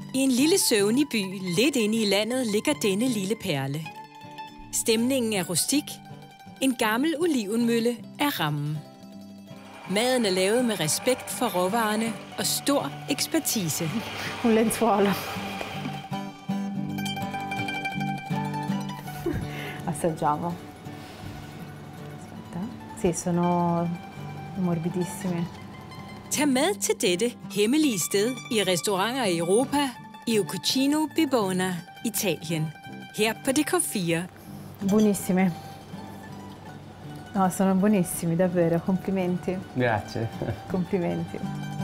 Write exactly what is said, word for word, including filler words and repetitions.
I en lille søvnig by, lidt inde i landet, ligger denne lille perle. Stemningen er rustik. En gammel olivenmølle er rammen. Maden er lavet med respekt for råvarerne og stor ekspertise. Un lenzuolo. Assaggiamo. Aspetta. Sì, sono morbidissime. Tag med til dette hemmelige sted i restauranter i Europa, i Cucina Bibona, Italien. Her på D K fire. Buonissime. No, sono buonissimi, davvero. Complimenti. Grazie. Complimenti.